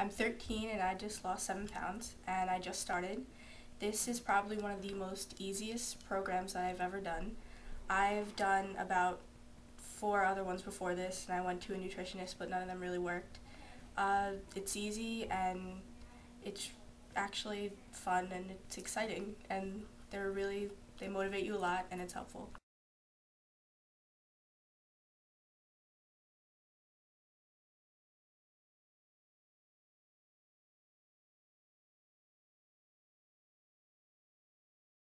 I'm 13 and I just lost 7 pounds and I just started. This is probably one of the most easiest programs that I've ever done. I've done about 4 other ones before this and I went to a nutritionist, but none of them really worked. It's easy and it's actually fun and it's exciting, and they motivate you a lot and it's helpful.